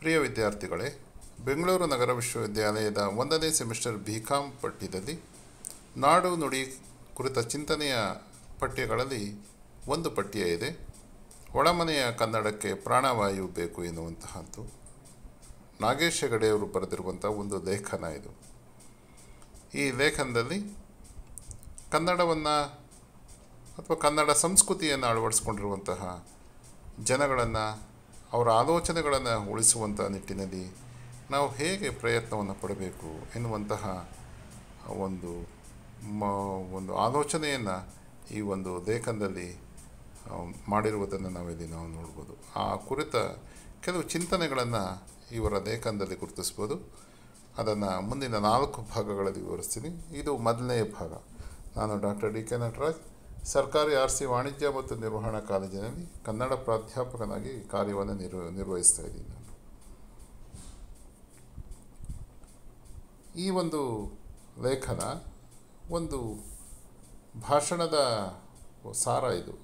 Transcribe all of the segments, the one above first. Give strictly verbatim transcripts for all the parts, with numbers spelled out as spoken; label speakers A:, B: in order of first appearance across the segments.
A: ಪ್ರಿಯ ವಿದ್ಯಾರ್ಥಿಗಳೇ, ಬೆಂಗಳೂರು ನಗರ ವಿಶ್ವವಿದ್ಯಾಲಯದ ಒಂದನೇ ಸೆಮಿಸ್ಟರ್ ಬಿ ಕಾಮ್ ಪಠ್ಯದಲ್ಲಿ ನಾಡು ನುಡಿ ಕುರಿತ ಚಿಂತನೆಯ ಪಠ್ಯಗಳಲ್ಲಿ ಒಂದು ಪಠ್ಯ ಇದೆ. ಒಳಮನೆಯ ಕನ್ನಡಕ್ಕೆ ಪ್ರಾಣವಾಯು ಬೇಕು ಎನ್ನುವಂತಹದ್ದು ನಾಗೇಶ್ ಹೆಗಡೆಯವರು ಬರೆದಿರುವಂಥ ಒಂದು ಲೇಖನ ಇದು. ಈ ಲೇಖನದಲ್ಲಿ ಕನ್ನಡವನ್ನು ಅಥವಾ ಕನ್ನಡ ಸಂಸ್ಕೃತಿಯನ್ನು ಅಳವಡಿಸ್ಕೊಂಡಿರುವಂತಹ ಜನಗಳನ್ನು, ಅವರ ಆಲೋಚನೆಗಳನ್ನು ಉಳಿಸುವಂಥ ನಿಟ್ಟಿನಲ್ಲಿ ನಾವು ಹೇಗೆ ಪ್ರಯತ್ನವನ್ನು ಪಡಬೇಕು ಎನ್ನುವಂತಹ ಒಂದು ಮ ಒಂದು ಆಲೋಚನೆಯನ್ನು ಈ ಒಂದು ಲೇಖನದಲ್ಲಿ ಮಾಡಿರುವುದನ್ನು ನಾವಿಲ್ಲಿ ನಾವು ನೋಡ್ಬೋದು. ಆ ಕುರಿತ ಕೆಲವು ಚಿಂತನೆಗಳನ್ನು ಇವರ ಲೇಖನದಲ್ಲಿ ಗುರುತಿಸ್ಬೋದು. ಅದನ್ನು ಮುಂದಿನ ನಾಲ್ಕು ಭಾಗಗಳಲ್ಲಿ ವಿವರಿಸ್ತೀನಿ. ಇದು ಮೊದಲನೆಯ ಭಾಗ. ನಾನು ಡಾಕ್ಟರ್ ಡಿ ಕೆ ನಟರಾಜ್, ಸರ್ಕಾರಿ ಆರ್ ಸಿ ವಾಣಿಜ್ಯ ಮತ್ತು ನಿರ್ವಹಣಾ ಕಾಲೇಜಿನಲ್ಲಿ ಕನ್ನಡ ಪ್ರಾಧ್ಯಾಪಕನಾಗಿ ಕಾರ್ಯವನ್ನು ನಿರ್ವ ನಿರ್ವಹಿಸ್ತಾ ಇದ್ದೀನಿ ನಾನು. ಈ ಒಂದು ಲೇಖನ ಒಂದು ಭಾಷಣದ ಸಾರ ಇದು.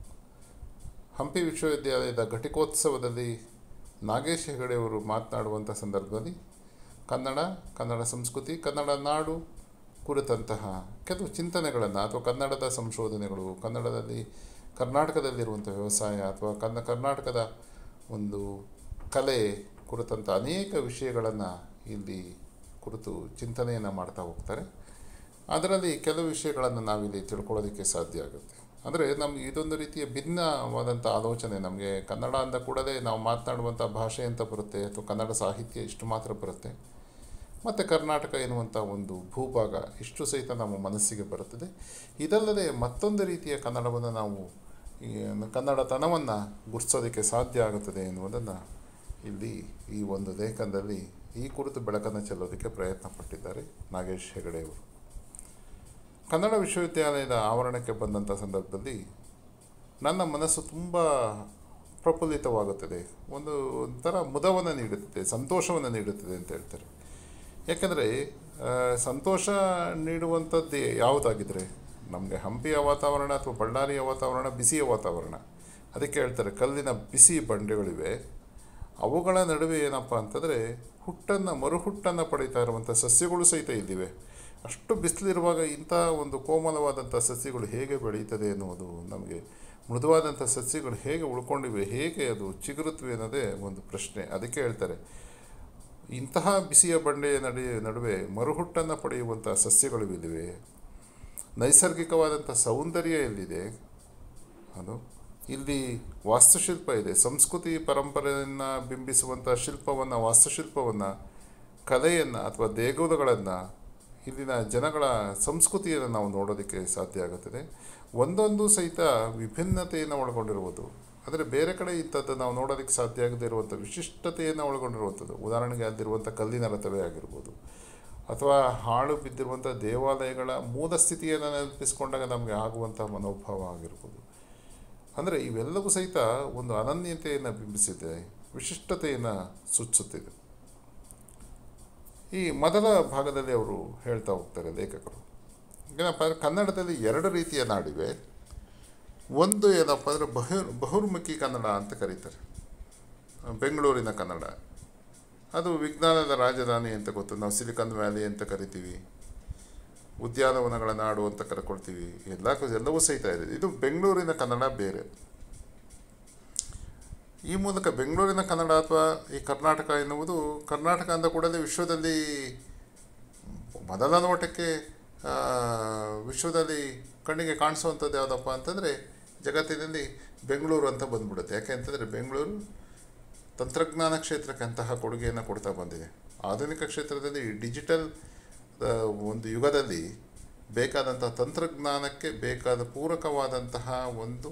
A: ಹಂಪಿ ವಿಶ್ವವಿದ್ಯಾಲಯದ ಘಟಿಕೋತ್ಸವದಲ್ಲಿ ನಾಗೇಶ್ ಹೆಗಡೆಯವರು ಮಾತನಾಡುವಂಥ ಸಂದರ್ಭದಲ್ಲಿ ಕನ್ನಡ, ಕನ್ನಡ ಸಂಸ್ಕೃತಿ, ಕನ್ನಡ ನಾಡು ಕುರಿತಂತಹ ಕೆಲವು ಚಿಂತನೆಗಳನ್ನು ಅಥವಾ ಕನ್ನಡದ ಸಂಶೋಧನೆಗಳು, ಕನ್ನಡದಲ್ಲಿ ಕರ್ನಾಟಕದಲ್ಲಿರುವಂಥ ವ್ಯವಸಾಯ ಅಥವಾ ಕನ್ನ ಕರ್ನಾಟಕದ ಒಂದು ಕಲೆ ಕುರಿತಂಥ ಅನೇಕ ವಿಷಯಗಳನ್ನು ಇಲ್ಲಿ ಕುರಿತು ಚಿಂತನೆಯನ್ನು ಮಾಡ್ತಾ ಹೋಗ್ತಾರೆ. ಅದರಲ್ಲಿ ಕೆಲವು ವಿಷಯಗಳನ್ನು ನಾವಿಲ್ಲಿ ತಿಳ್ಕೊಳ್ಳೋದಕ್ಕೆ ಸಾಧ್ಯ ಆಗುತ್ತೆ. ಅಂದರೆ ನಮ್ಗೆ ಇದೊಂದು ರೀತಿಯ ಭಿನ್ನವಾದಂಥ ಆಲೋಚನೆ. ನಮಗೆ ಕನ್ನಡ ಅಂದ ಕೂಡಲೇ ನಾವು ಮಾತನಾಡುವಂಥ ಭಾಷೆ ಅಂತ ಬರುತ್ತೆ, ಅಥವಾ ಕನ್ನಡ ಸಾಹಿತ್ಯ ಇಷ್ಟು ಮಾತ್ರ ಬರುತ್ತೆ, ಮತ್ತು ಕರ್ನಾಟಕ ಎನ್ನುವಂಥ ಒಂದು ಭೂಭಾಗ ಇಷ್ಟು ಸಹಿತ ನಮ್ಮ ಮನಸ್ಸಿಗೆ ಬರುತ್ತದೆ. ಇದಲ್ಲದೆ ಮತ್ತೊಂದು ರೀತಿಯ ಕನ್ನಡವನ್ನು ನಾವು ಈ ಕನ್ನಡತನವನ್ನು ಗುರುತಿಸೋದಕ್ಕೆ ಸಾಧ್ಯ ಆಗುತ್ತದೆ ಎನ್ನುವುದನ್ನು ಇಲ್ಲಿ ಈ ಒಂದು ಲೇಖನದಲ್ಲಿ ಈ ಕುರಿತು ಬೆಳಕನ್ನು ಚೆಲ್ಲೋದಕ್ಕೆ ಪ್ರಯತ್ನ ಪಟ್ಟಿದ್ದಾರೆ ನಾಗೇಶ್ ಹೆಗಡೆಯವರು. ಕನ್ನಡ ವಿಶ್ವವಿದ್ಯಾಲಯದ ಆವರಣಕ್ಕೆ ಬಂದಂಥ ಸಂದರ್ಭದಲ್ಲಿ ನನ್ನ ಮನಸ್ಸು ತುಂಬ ಪ್ರಫುಲ್ಲಿತವಾಗುತ್ತದೆ, ಒಂದು ಒಂಥರ ಮುದವನ್ನು ನೀಡುತ್ತದೆ, ಸಂತೋಷವನ್ನು ನೀಡುತ್ತದೆ ಅಂತ ಹೇಳ್ತಾರೆ. ಯಾಕೆಂದರೆ ಸಂತೋಷ ನೀಡುವಂಥದ್ದು ಯಾವುದಾಗಿದ್ದರೆ ನಮಗೆ ಹಂಪಿಯ ವಾತಾವರಣ ಅಥವಾ ಬಳ್ಳಾರಿಯ ವಾತಾವರಣ ಬಿಸಿಯ ವಾತಾವರಣ. ಅದಕ್ಕೆ ಹೇಳ್ತಾರೆ ಕಲ್ಲಿನ ಬಿಸಿ ಬಂಡೆಗಳಿವೆ, ಅವುಗಳ ನಡುವೆ ಏನಪ್ಪ ಅಂತಂದರೆ ಹುಟ್ಟನ್ನು ಮರುಹುಟ್ಟನ್ನು ಪಡೀತಾ ಇರುವಂಥ ಸಸ್ಯಗಳು ಸಹಿತ ಇಲ್ಲಿವೆ. ಅಷ್ಟು ಬಿಸಿಲಿರುವಾಗ ಇಂಥ ಒಂದು ಕೋಮಲವಾದಂಥ ಸಸ್ಯಗಳು ಹೇಗೆ ಬೆಳೀತದೆ ಎನ್ನುವುದು, ನಮಗೆ ಮೃದುವಾದಂಥ ಸಸ್ಯಗಳು ಹೇಗೆ ಉಳ್ಕೊಂಡಿವೆ, ಹೇಗೆ ಅದು ಚಿಗುರುತ್ತವೆ ಅನ್ನೋದೇ ಒಂದು ಪ್ರಶ್ನೆ. ಅದಕ್ಕೆ ಹೇಳ್ತಾರೆ ಇಂತಹ ಬಿಸಿಯ ಬಂಡೆಯ ನಡಿ ನಡುವೆ ಮರುಹುಟ್ಟನ್ನು ಪಡೆಯುವಂಥ ಸಸ್ಯಗಳು ಇಲ್ಲಿವೆ. ನೈಸರ್ಗಿಕವಾದಂಥ ಸೌಂದರ್ಯ ಎಲ್ಲಿದೆ, ಅದು ಇಲ್ಲಿ ವಾಸ್ತುಶಿಲ್ಪ ಇದೆ. ಸಂಸ್ಕೃತಿ ಪರಂಪರೆಯನ್ನು ಬಿಂಬಿಸುವಂಥ ಶಿಲ್ಪವನ್ನು, ವಾಸ್ತುಶಿಲ್ಪವನ್ನು, ಕಲೆಯನ್ನು ಅಥವಾ ದೇಗುಲಗಳನ್ನು, ಇಲ್ಲಿನ ಜನಗಳ ಸಂಸ್ಕೃತಿಯನ್ನು ನಾವು ನೋಡೋದಕ್ಕೆ ಸಾಧ್ಯ ಆಗುತ್ತದೆ. ಒಂದೊಂದು ಸಹಿತ ವಿಭಿನ್ನತೆಯನ್ನು ಒಳಗೊಂಡಿರುವುದು. ಆದರೆ ಬೇರೆ ಕಡೆ ಇಂಥದ್ದು ನಾವು ನೋಡೋದಕ್ಕೆ ಸಾಧ್ಯ ಆಗದೇ ಇರುವಂಥ ವಿಶಿಷ್ಟತೆಯನ್ನು ಒಳಗೊಂಡಿರುವಂಥದ್ದು. ಉದಾಹರಣೆಗೆ ಅಲ್ಲಿರುವಂಥ ಕಲ್ಲಿನ ರಥವೇ ಆಗಿರ್ಬೋದು, ಅಥವಾ ಹಾಳು ಬಿದ್ದಿರುವಂಥ ದೇವಾಲಯಗಳ ಮೂಲ ಸ್ಥಿತಿಯನ್ನು ನೆನಪಿಸಿಕೊಂಡಾಗ ನಮಗೆ ಆಗುವಂಥ ಮನೋಭಾವ ಆಗಿರ್ಬೋದು. ಅಂದರೆ ಇವೆಲ್ಲವೂ ಸಹಿತ ಒಂದು ಅನನ್ಯತೆಯನ್ನು ಬಿಂಬಿಸಿದೆ, ವಿಶಿಷ್ಟತೆಯನ್ನು ಸೂಚಿಸುತ್ತಿದೆ. ಈ ಮೊದಲ ಭಾಗದಲ್ಲಿ ಅವರು ಹೇಳ್ತಾ ಹೋಗ್ತಾರೆ ಲೇಖಕರು, ಏನಪ್ಪ ಅಂದರೆ ಕನ್ನಡದಲ್ಲಿ ಎರಡು ರೀತಿಯ ನಾಡಿವೆ. ಒಂದು ಏನಪ್ಪ ಅಂದರೆ ಬಹು ಬಹುರ್ಮುಖಿ ಕನ್ನಡ ಅಂತ ಕರೀತಾರೆ. ಬೆಂಗಳೂರಿನ ಕನ್ನಡ ಅದು ವಿಜ್ಞಾನದ ರಾಜಧಾನಿ ಅಂತ ಗೊತ್ತು. ನಾವು ಸಿಲಿಕಾನ್ ವ್ಯಾಲಿ ಅಂತ ಕರಿತೀವಿ, ಉದ್ಯಾನವನಗಳ ನಾಡು ಅಂತ ಕರ್ಕೊಳ್ತೀವಿ, ಎಲ್ಲ ಎಲ್ಲವೂ ಸಹಿತ ಇದೆ. ಇದು ಬೆಂಗಳೂರಿನ ಕನ್ನಡ ಬೇರೆ. ಈ ಮೂಲಕ ಬೆಂಗಳೂರಿನ ಕನ್ನಡ ಅಥವಾ ಈ ಕರ್ನಾಟಕ ಎನ್ನುವುದು, ಕರ್ನಾಟಕ ಅಂದ ಕೂಡಲೇ ವಿಶ್ವದಲ್ಲಿ ಮೊದಲ ನೋಟಕ್ಕೆ ವಿಶ್ವದಲ್ಲಿ ಕಣ್ಣಿಗೆ ಕಾಣಿಸುವಂಥದ್ದು ಯಾವುದಪ್ಪ ಅಂತಂದರೆ ಜಗತ್ತಿನಲ್ಲಿ ಬೆಂಗಳೂರು ಅಂತ ಬಂದ್ಬಿಡುತ್ತೆ. ಯಾಕೆ ಅಂತಂದರೆ ಬೆಂಗಳೂರು ತಂತ್ರಜ್ಞಾನ ಕ್ಷೇತ್ರಕ್ಕೆ ಅಂತಹ ಕೊಡುಗೆಯನ್ನು ಕೊಡ್ತಾ ಬಂದಿದೆ. ಆಧುನಿಕ ಕ್ಷೇತ್ರದಲ್ಲಿ ಡಿಜಿಟಲ್ ಒಂದು ಯುಗದಲ್ಲಿ ಬೇಕಾದಂಥ ತಂತ್ರಜ್ಞಾನಕ್ಕೆ ಬೇಕಾದ ಪೂರಕವಾದಂತಹ ಒಂದು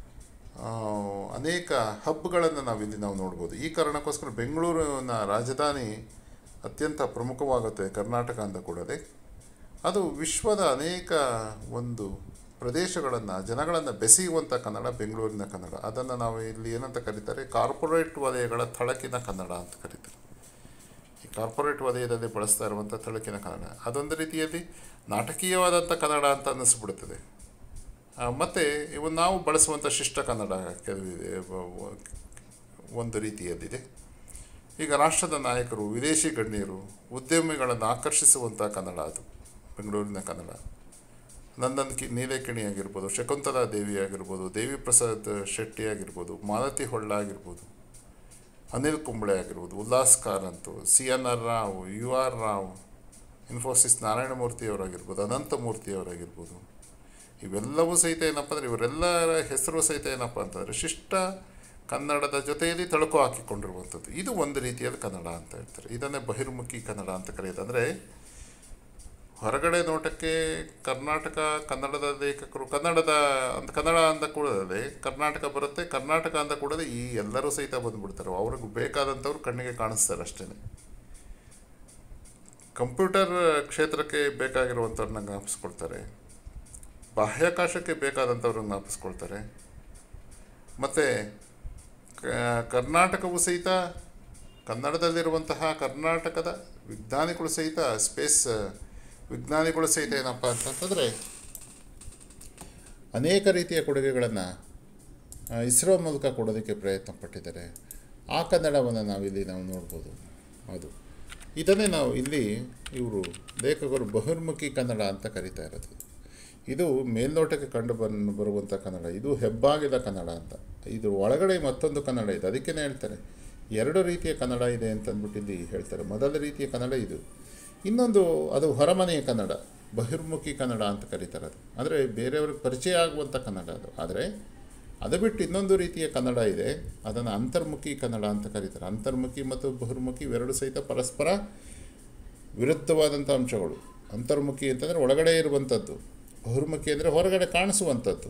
A: ಅನೇಕ ಹಬ್ಗಳನ್ನು ನಾವಿಲ್ಲಿ ನಾವು ನೋಡ್ಬೋದು. ಈ ಕಾರಣಕ್ಕೋಸ್ಕರ ಬೆಂಗಳೂರಿನ ರಾಜಧಾನಿ ಅತ್ಯಂತ ಪ್ರಮುಖವಾಗುತ್ತೆ ಕರ್ನಾಟಕ ಅಂದ ಕೂಡಲೇ. ಅದು ವಿಶ್ವದ ಅನೇಕ ಒಂದು ಪ್ರದೇಶಗಳನ್ನು, ಜನಗಳನ್ನು ಬೆಸೆಯುವಂಥ ಕನ್ನಡ ಬೆಂಗಳೂರಿನ ಕನ್ನಡ. ಅದನ್ನು ನಾವು ಇಲ್ಲಿ ಏನಂತ ಕರೀತಾರೆ, ಕಾರ್ಪೊರೇಟ್ ವಲಯಗಳ ಥಳಕಿನ ಕನ್ನಡ ಅಂತ ಕರೀತಾರೆ. ಈ ಕಾರ್ಪೊರೇಟ್ ವಲಯದಲ್ಲಿ ಬಳಸ್ತಾ ಇರುವಂಥ ಥಳಕಿನ ಕನ್ನಡ ಅದೊಂದು ರೀತಿಯಲ್ಲಿ ನಾಟಕೀಯವಾದಂಥ ಕನ್ನಡ ಅಂತ ಅನ್ನಿಸ್ಬಿಡ್ತದೆ. ಮತ್ತು ಇವು ನಾವು ಬಳಸುವಂಥ ಶಿಷ್ಟ ಕನ್ನಡ ಕೆಲವಿದೆ, ಒಂದು ರೀತಿಯಲ್ಲಿದೆ. ಈಗ ರಾಷ್ಟ್ರದ ನಾಯಕರು, ವಿದೇಶಿ ಗಣ್ಯರು, ಉದ್ಯಮಿಗಳನ್ನು ಆಕರ್ಷಿಸುವಂಥ ಕನ್ನಡ ಅದು ಬೆಂಗಳೂರಿನ ಕನ್ನಡ. ನಂದನ್ ಕಿ ನೀಲೇಕಣಿ ಆಗಿರ್ಬೋದು, ಶಕುಂತಲಾ ದೇವಿ ಆಗಿರ್ಬೋದು, ದೇವಿ ಪ್ರಸಾದ್ ಶೆಟ್ಟಿ ಆಗಿರ್ಬೋದು, ಮಾಲತಿ ಹೊಳ್ಳ ಆಗಿರ್ಬೋದು, ಅನಿಲ್ ಕುಂಬ್ಳೆ ಆಗಿರ್ಬೋದು, Ullas Karanth, C N R Rao, U R Rao, Infosys ನಾರಾಯಣಮೂರ್ತಿಯವರಾಗಿರ್ಬೋದು, ಅನಂತಮೂರ್ತಿಯವರಾಗಿರ್ಬೋದು, ಇವೆಲ್ಲವೂ ಸಹಿತ ಏನಪ್ಪ ಅಂದರೆ ಇವರೆಲ್ಲರ ಹೆಸರು ಸಹಿತ ಏನಪ್ಪ ಅಂತಂದರೆ ಶಿಷ್ಟ ಕನ್ನಡದ ಜೊತೆಯಲ್ಲಿ ತಳುಕು ಹಾಕಿಕೊಂಡಿರುವಂಥದ್ದು. ಇದು ಒಂದು ರೀತಿಯಾದ ಕನ್ನಡ ಅಂತ ಹೇಳ್ತಾರೆ. ಇದನ್ನೇ ಬಹಿರ್ಮುಖಿ ಕನ್ನಡ ಅಂತ ಕರೆಯೋದು. ಅಂದರೆ ಹೊರಗಡೆ ನೋಟಕ್ಕೆ ಕರ್ನಾಟಕ ಕನ್ನಡದ ಲೇಖಕರು ಕನ್ನಡದ ಅಂತ ಕನ್ನಡ ಅಂದ ಕೂಡಲೇ ಕರ್ನಾಟಕ ಬರುತ್ತೆ, ಕರ್ನಾಟಕ ಅಂದ ಕೂಡಲೇ ಈ ಎಲ್ಲರೂ ಸಹಿತ ಬಂದುಬಿಡ್ತಾರೆ. ಅವ್ರಿಗೆ ಬೇಕಾದಂಥವ್ರು ಕಣ್ಣಿಗೆ ಕಾಣಿಸ್ತಾರೆ ಅಷ್ಟೇ. ಕಂಪ್ಯೂಟರ್ ಕ್ಷೇತ್ರಕ್ಕೆ ಬೇಕಾಗಿರುವಂಥವ್ರನ್ನ ಜ್ಞಾಪಿಸ್ಕೊಳ್ತಾರೆ, ಬಾಹ್ಯಾಕಾಶಕ್ಕೆ ಬೇಕಾದಂಥವ್ರನ್ನ ಜ್ಞಾಪಿಸ್ಕೊಳ್ತಾರೆ, ಮತ್ತು ಕರ್ನಾಟಕವು ಸಹಿತ ಕನ್ನಡದಲ್ಲಿರುವಂತಹ ಕರ್ನಾಟಕದ ವಿಜ್ಞಾನಿಗಳು ಸಹಿತ ಸ್ಪೇಸ್ ವಿಜ್ಞಾನಿಗಳು ಸಹಿತ ಏನಪ್ಪ ಅಂತಂತಂದರೆ ಅನೇಕ ರೀತಿಯ ಕೊಡುಗೆಗಳನ್ನು ಇಸ್ರೋ ಮೂಲಕ ಕೊಡೋದಕ್ಕೆ ಪ್ರಯತ್ನ ಪಟ್ಟಿದ್ದಾರೆ. ಆ ಕನ್ನಡವನ್ನು ನಾವಿಲ್ಲಿ ನಾವು ನೋಡ್ಬೋದು. ಅದು ಇದನ್ನೇ ನಾವು ಇಲ್ಲಿ ಇವರು ಲೇಖಕರು ಬಹಿರ್ಮುಖಿ ಕನ್ನಡ ಅಂತ ಕರೀತಾ ಇರೋದು. ಇದು ಮೇಲ್ನೋಟಕ್ಕೆ ಕಂಡು ಬಂದು ಬರುವಂಥ ಕನ್ನಡ, ಇದು ಹೆಬ್ಬಾಗಿದ ಕನ್ನಡ ಅಂತ. ಇದು ಒಳಗಡೆ ಮತ್ತೊಂದು ಕನ್ನಡ ಇದೆ. ಅದಕ್ಕೇ ಹೇಳ್ತಾರೆ ಎರಡು ರೀತಿಯ ಕನ್ನಡ ಇದೆ ಅಂತಂದ್ಬಿಟ್ಟು ಇಲ್ಲಿ ಹೇಳ್ತಾರೆ. ಮೊದಲ ರೀತಿಯ ಕನ್ನಡ ಇದು, ಇನ್ನೊಂದು ಅದು ಹೊರಮನೆಯ ಕನ್ನಡ, ಬಹಿರ್ಮುಖಿ ಕನ್ನಡ ಅಂತ ಕರೀತಾರೆ. ಅದು ಅಂದರೆ ಬೇರೆಯವ್ರಿಗೆ ಪರಿಚಯ ಆಗುವಂಥ ಕನ್ನಡ ಅದು. ಆದರೆ ಅದು ಬಿಟ್ಟು ಇನ್ನೊಂದು ರೀತಿಯ ಕನ್ನಡ ಇದೆ, ಅದನ್ನು ಅಂತರ್ಮುಖಿ ಕನ್ನಡ ಅಂತ ಕರೀತಾರೆ. ಅಂತರ್ಮುಖಿ ಮತ್ತು ಬಹಿರ್ಮುಖಿ ಇವೆರಡು ಸಹಿತ ಪರಸ್ಪರ ವಿರುದ್ಧವಾದಂಥ ಅಂಶಗಳು. ಅಂತರ್ಮುಖಿ ಅಂತಂದರೆ ಒಳಗಡೆ ಇರುವಂಥದ್ದು, ಬಹಿರ್ಮುಖಿ ಅಂದರೆ ಹೊರಗಡೆ ಕಾಣಿಸುವಂಥದ್ದು.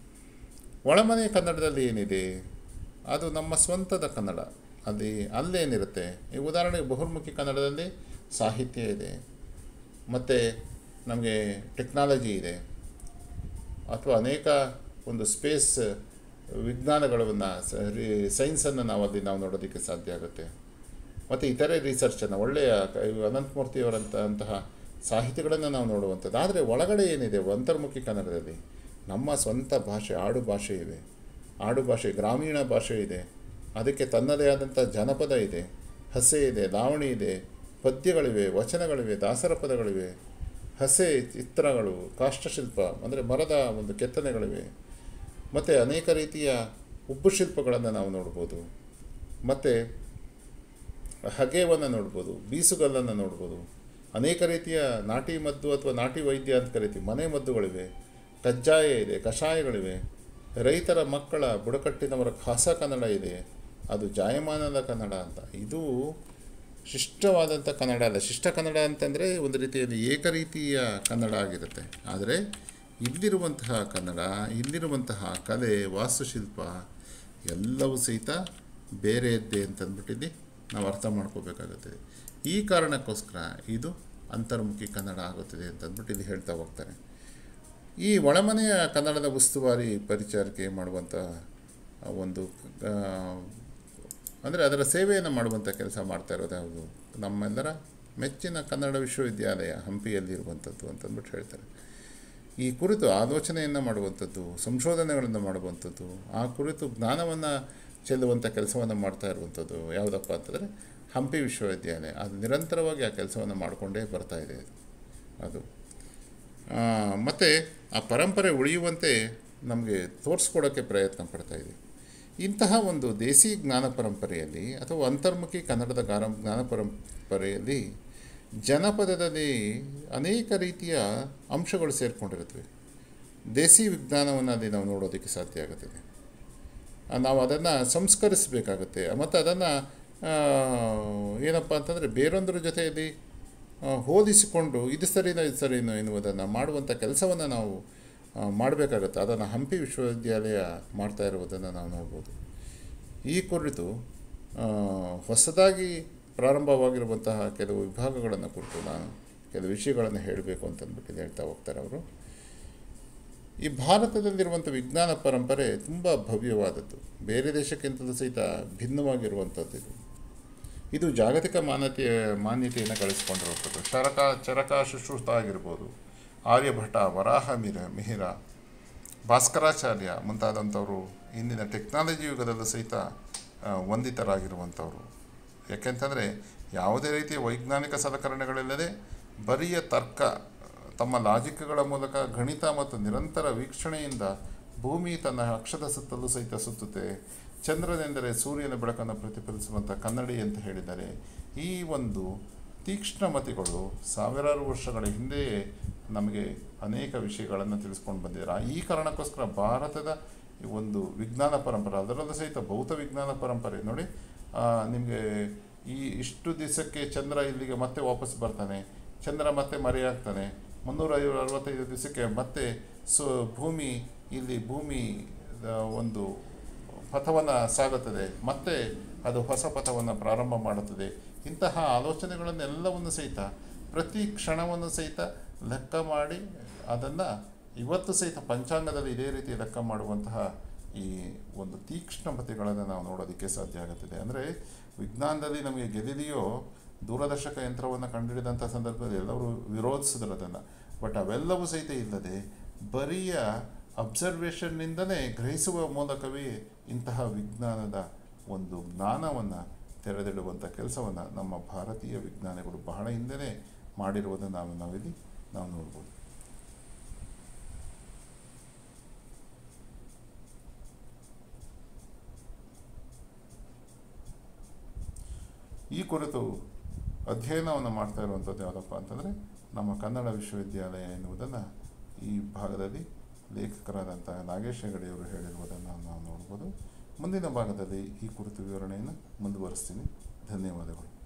A: ಒಳಮನೆಯ ಕನ್ನಡದಲ್ಲಿ ಏನಿದೆ ಅದು ನಮ್ಮ ಸ್ವಂತದ ಕನ್ನಡ. ಅಲ್ಲಿ ಅಲ್ಲೇನಿರುತ್ತೆ, ಈ ಉದಾಹರಣೆಗೆ ಬಹಿರ್ಮುಖಿ ಕನ್ನಡದಲ್ಲಿ ಸಾಹಿತ್ಯ ಇದೆ, ಮತ್ತು ನಮಗೆ ಟೆಕ್ನಾಲಜಿ ಇದೆ, ಅಥವಾ ಅನೇಕ ಒಂದು ಸ್ಪೇಸ್ ವಿಜ್ಞಾನಗಳನ್ನು ಸೈನ್ಸನ್ನು ನಾವು ಅಲ್ಲಿ ನಾವು ನೋಡೋದಕ್ಕೆ ಸಾಧ್ಯ ಆಗುತ್ತೆ. ಮತ್ತು ಇತರೆ ರಿಸರ್ಚನ್ನು ಒಳ್ಳೆಯ ಅನಂತಮೂರ್ತಿಯವರಂಥ ಅಂತಹ ಸಾಹಿತಿಗಳನ್ನು ನಾವು ನೋಡುವಂಥದ್ದು. ಆದರೆ ಒಳಗಡೆ ಏನಿದೆ ಅಂತರ್ಮುಖಿ ಕನ್ನಡದಲ್ಲಿ ನಮ್ಮ ಸ್ವಂತ ಭಾಷೆ, ಆಡು ಭಾಷೆ ಇದೆ, ಆಡು ಭಾಷೆ ಗ್ರಾಮೀಣ ಭಾಷೆ ಇದೆ, ಅದಕ್ಕೆ ತನ್ನದೇ ಆದಂಥ ಜನಪದ ಇದೆ, ಹಸೆ ಇದೆ, ಲಾವಣಿ ಇದೆ, ಪದ್ಯಗಳಿವೆ, ವಚನಗಳಿವೆ, ದಾಸರ ಪದಗಳಿವೆ, ಹಸೆ ಚಿತ್ರಗಳು, ಕಾಷ್ಟಶಿಲ್ಪ ಅಂದರೆ ಮರದ ಒಂದು ಕೆತ್ತನೆಗಳಿವೆ, ಮತ್ತು ಅನೇಕ ರೀತಿಯ ಉಬ್ಬು ಶಿಲ್ಪಗಳನ್ನು ನಾವು ನೋಡ್ಬೋದು, ಮತ್ತು ಹಗೆವನ್ನು ನೋಡ್ಬೋದು, ಬೀಸುಗಲ್ಲನ್ನು ನೋಡ್ಬೋದು, ಅನೇಕ ರೀತಿಯ ನಾಟಿ ಮದ್ದು ಅಥವಾ ನಾಟಿ ವೈದ್ಯ ಅಂತ ಕರಿತೀವಿ, ಮನೆ ಮದ್ದುಗಳಿವೆ, ಕಜ್ಜಾಯ ಇದೆ, ಕಷಾಯಗಳಿವೆ, ರೈತರ ಮಕ್ಕಳ ಬುಡಕಟ್ಟಿನವರ ಖಾಸ ಕನ್ನಡ ಇದೆ, ಅದು ಜಾಯಮಾನದ ಕನ್ನಡ ಅಂತ. ಇದು ಶಿಷ್ಟವಾದಂಥ ಕನ್ನಡ ಅಲ್ಲ. ಶಿಷ್ಟ ಕನ್ನಡ ಅಂತಂದರೆ ಒಂದು ರೀತಿಯಲ್ಲಿ ಏಕರೀತಿಯ ಕನ್ನಡ ಆಗಿರುತ್ತೆ. ಆದರೆ ಇಲ್ಲಿರುವಂತಹ ಕನ್ನಡ, ಇಲ್ಲಿರುವಂತಹ ಕಲೆ, ವಾಸ್ತುಶಿಲ್ಪ ಎಲ್ಲವೂ ಸಹಿತ ಬೇರೆಯದ್ದೇ ಅಂತಂದ್ಬಿಟ್ಟಿದ್ದು ನಾವು ಅರ್ಥ ಮಾಡ್ಕೋಬೇಕಾಗುತ್ತದೆ. ಈ ಕಾರಣಕ್ಕೋಸ್ಕರ ಇದು ಅಂತರ್ಮುಖಿ ಕನ್ನಡ ಆಗುತ್ತದೆ ಅಂತಂದ್ಬಿಟ್ಟು ಇಲ್ಲಿ ಹೇಳ್ತಾ ಹೋಗ್ತಾರೆ. ಈ ಒಳಮನೆಯ ಕನ್ನಡದ ಉಸ್ತುವಾರಿ ಪರಿಚಾರಿಕೆ ಮಾಡುವಂಥ ಒಂದು ಅಂದರೆ ಅದರ ಸೇವೆಯನ್ನು ಮಾಡುವಂಥ ಕೆಲಸ ಮಾಡ್ತಾ ಇರೋದು ಯಾವುದು, ನಮ್ಮೆಲ್ಲರ ಮೆಚ್ಚಿನ ಕನ್ನಡ ವಿಶ್ವವಿದ್ಯಾಲಯ ಹಂಪಿಯಲ್ಲಿರುವಂಥದ್ದು ಅಂತಂದ್ಬಿಟ್ಟು ಹೇಳ್ತಾರೆ. ಈ ಕುರಿತು ಆಲೋಚನೆಯನ್ನು ಮಾಡುವಂಥದ್ದು, ಸಂಶೋಧನೆಗಳನ್ನು ಮಾಡುವಂಥದ್ದು, ಆ ಕುರಿತು ಜ್ಞಾನವನ್ನು ಚೆಲ್ಲುವಂಥ ಕೆಲಸವನ್ನು ಮಾಡ್ತಾ ಇರುವಂಥದ್ದು ಯಾವುದಪ್ಪ ಅಂತಂದರೆ ಹಂಪಿ ವಿಶ್ವವಿದ್ಯಾಲಯ. ಅದು ನಿರಂತರವಾಗಿ ಆ ಕೆಲಸವನ್ನು ಮಾಡಿಕೊಂಡೇ ಬರ್ತಾ ಇದೆ ಅದು. ಮತ್ತು ಆ ಪರಂಪರೆ ಉಳಿಯುವಂತೆ ನಮಗೆ ತೋರಿಸ್ಕೊಡೋಕ್ಕೆ ಪ್ರಯತ್ನ ಪಡ್ತಾಯಿದೆ. ಇಂತಹ ಒಂದು ದೇಸಿ ಜ್ಞಾನ ಪರಂಪರೆಯಲ್ಲಿ ಅಥವಾ ಅಂತರ್ಮುಖಿ ಕನ್ನಡದ ಗಾನ ಜ್ಞಾನ ಪರಂಪರೆಯಲ್ಲಿ ಜನಪದದಲ್ಲಿ ಅನೇಕ ರೀತಿಯ ಅಂಶಗಳು ಸೇರಿಕೊಂಡಿರುತ್ತವೆ. ದೇಸಿ ವಿಜ್ಞಾನವನ್ನು ಅಲ್ಲಿ ನಾವು ನೋಡೋದಕ್ಕೆ ಸಾಧ್ಯ ಆಗುತ್ತದೆ. ನಾವು ಅದನ್ನು ಸಂಸ್ಕರಿಸಬೇಕಾಗುತ್ತೆ, ಮತ್ತು ಅದನ್ನು ಏನಪ್ಪ ಅಂತಂದರೆ ಬೇರೊಂದರ ಜೊತೆಯಲ್ಲಿ ಹೋಲಿಸಿಕೊಂಡು ಇದು ಸರಿನೋ ಇದು ಸರಿನೋ ಎನ್ನುವುದನ್ನು ಮಾಡುವಂಥ ಕೆಲಸವನ್ನು ನಾವು ಮಾಡಬೇಕಾಗತ್ತೆ. ಅದನ್ನು ಹಂಪಿ ವಿಶ್ವವಿದ್ಯಾಲಯ ಮಾಡ್ತಾ ಇರುವುದನ್ನು ನಾವು ನೋಡ್ಬೋದು. ಈ ಕುರಿತು ಹೊಸದಾಗಿ ಪ್ರಾರಂಭವಾಗಿರುವಂತಹ ಕೆಲವು ವಿಭಾಗಗಳನ್ನು ಕುರಿತು ನಾನು ಕೆಲವು ವಿಷಯಗಳನ್ನು ಹೇಳಬೇಕು ಅಂತಂದ್ಬಿಟ್ಟು ಹೇಳ್ತಾ ಹೋಗ್ತಾರೆ ಅವರು. ಈ ಭಾರತದಲ್ಲಿರುವಂಥ ವಿಜ್ಞಾನ ಪರಂಪರೆ ತುಂಬ ಭವ್ಯವಾದದ್ದು, ಬೇರೆ ದೇಶಕ್ಕಿಂತಲೂ ಸಹಿತ ಭಿನ್ನವಾಗಿರುವಂಥದ್ದು. ಇದು ಇದು ಜಾಗತಿಕ ಮಾನ್ಯತೆಯ ಮಾನ್ಯತೆಯನ್ನು ಗಳಿಸಿಕೊಂಡಿರುವಂಥದ್ದು. ಚರಕ ಚರಕ ಶುಶ್ರುತ ಆಗಿರ್ಬೋದು, ಆರ್ಯಭಟ, ವರಾಹ ಮಿರ ಮಿಹಿರ, ಭಾಸ್ಕರಾಚಾರ್ಯ ಮುಂತಾದಂಥವರು ಇಂದಿನ ಟೆಕ್ನಾಲಜಿ ಯುಗದಲ್ಲೂ ಸಹಿತ ವಂದಿತರಾಗಿರುವಂಥವರು. ಯಾಕೆಂತಂದರೆ ಯಾವುದೇ ರೀತಿಯ ವೈಜ್ಞಾನಿಕ ಸಲಕರಣೆಗಳಿಲ್ಲದೆ ಬರಿಯ ತರ್ಕ, ತಮ್ಮ ಲಾಜಿಕ್ಗಳ ಮೂಲಕ ಗಣಿತ ಮತ್ತು ನಿರಂತರ ವೀಕ್ಷಣೆಯಿಂದ ಭೂಮಿ ತನ್ನ ಅಕ್ಷದ ಸುತ್ತಲೂ ಸಹಿತ ಸುತ್ತುತ್ತೆ. ಚಂದ್ರನೆಂದರೆ ಸೂರ್ಯನ ಬೆಳಕನ್ನು ಪ್ರತಿಫಲಿಸುವಂಥ ಕನ್ನಡಿ ಅಂತ ಹೇಳಿದ್ದಾರೆ. ಈ ಒಂದು ತೀಕ್ಷ್ಣಮತಿಗಳು ಸಾವಿರಾರು ವರ್ಷಗಳ ಹಿಂದೆಯೇ ನಮಗೆ ಅನೇಕ ವಿಷಯಗಳನ್ನು ತಿಳಿಸ್ಕೊಂಡು ಬಂದಿದ್ದಾರೆ. ಈ ಕಾರಣಕ್ಕೋಸ್ಕರ ಭಾರತದ ಒಂದು ವಿಜ್ಞಾನ ಪರಂಪರೆ, ಅದರಲ್ಲೂ ಸಹಿತ ಭೌತ ವಿಜ್ಞಾನ ಪರಂಪರೆ ನೋಡಿ, ನಿಮಗೆ ಈ ಇಷ್ಟು ದಿವಸಕ್ಕೆ ಚಂದ್ರ ಇಲ್ಲಿಗೆ ಮತ್ತೆ ವಾಪಸ್ ಬರ್ತಾನೆ, ಚಂದ್ರ ಮತ್ತೆ ಮರೆಯಾಗ್ತಾನೆ, ಮುನ್ನೂರ ಅರವತ್ತೈದು ದಿವಸಕ್ಕೆ ಮತ್ತೆ ಸೊ ಭೂಮಿ ಇಲ್ಲಿ ಭೂಮಿ ಒಂದು ಪಥವನ್ನು ಸಾಗುತ್ತದೆ, ಮತ್ತೆ ಅದು ಹೊಸ ಪಥವನ್ನು ಪ್ರಾರಂಭ ಮಾಡುತ್ತದೆ. ಇಂತಹ ಆಲೋಚನೆಗಳನ್ನೆಲ್ಲವನ್ನು ಸಹಿತ ಪ್ರತಿ ಕ್ಷಣವನ್ನು ಸಹಿತ ಲೆಕ್ಕ ಮಾಡಿ ಅದನ್ನು ಇವತ್ತು ಸಹಿತ ಪಂಚಾಂಗದಲ್ಲಿ ಇದೇ ರೀತಿ ಲೆಕ್ಕ ಮಾಡುವಂತಹ ಈ ಒಂದು ತೀಕ್ಷ್ಣಮತಿಗಳನ್ನು ನಾವು ನೋಡೋದಕ್ಕೆ ಸಾಧ್ಯ ಆಗುತ್ತದೆ. ಅಂದರೆ ವಿಜ್ಞಾನದಲ್ಲಿ ನಮಗೆ ಗೆಲಿಲಿಯೋ ದೂರದರ್ಶಕ ಯಂತ್ರವನ್ನು ಕಂಡುಹಿಡಿದಂಥ ಸಂದರ್ಭದಲ್ಲಿ ಎಲ್ಲರೂ ವಿರೋಧಿಸಿದ್ರು ಅದನ್ನು. ಬಟ್ ಅವೆಲ್ಲವೂ ಸಹಿತ ಇಲ್ಲದೆ ಬರಿಯ ಅಬ್ಸರ್ವೇಷನ್ನಿಂದಲೇ ಗ್ರಹಿಸುವ ಮೂಲಕವೇ ಇಂತಹ ವಿಜ್ಞಾನದ ಒಂದು ಜ್ಞಾನವನ್ನು ತೆರೆದಿಡುವಂಥ ಕೆಲಸವನ್ನು ನಮ್ಮ ಭಾರತೀಯ ವಿಜ್ಞಾನಿಗಳು ಬಹಳ ಹಿಂದೆಯೇ ಮಾಡಿರುವುದನ್ನು ನಾವು ನಾವಿಲ್ಲಿ ನಾವು ನೋಡ್ಬೋದು. ಈ ಕುರಿತು ಅಧ್ಯಯನವನ್ನು ಮಾಡ್ತಾ ಇರುವಂಥದ್ದು ಯಾವುದಪ್ಪ ಅಂತಂದರೆ ನಮ್ಮ ಕನ್ನಡ ವಿಶ್ವವಿದ್ಯಾಲಯ ಎನ್ನುವುದನ್ನು ಈ ಭಾಗದಲ್ಲಿ ಲೇಖಕರಾದಂಥ ನಾಗೇಶ್ ಹೆಗಡೆಯವರು ಹೇಳಿರುವುದನ್ನು ನಾವು ನೋಡ್ಬೋದು. ಮುಂದಿನ ಭಾಗದಲ್ಲಿ ಈ ಕುರಿತು ವಿವರಣೆಯನ್ನು ಮುಂದುವರಿಸ್ತೀನಿ. ಧನ್ಯವಾದಗಳು.